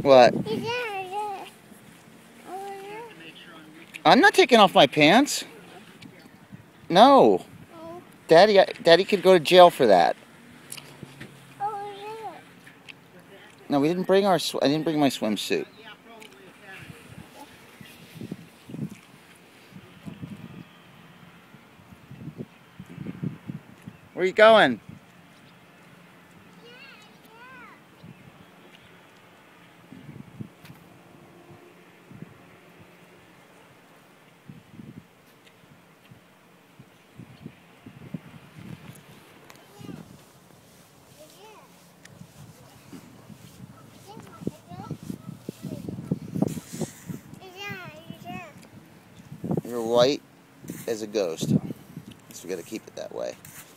What? I'm not taking off my pants. No. Daddy could go to jail for that. No, we didn't bring I didn't bring my swimsuit. Where are you going? You're white as a ghost. So we got to keep it that way.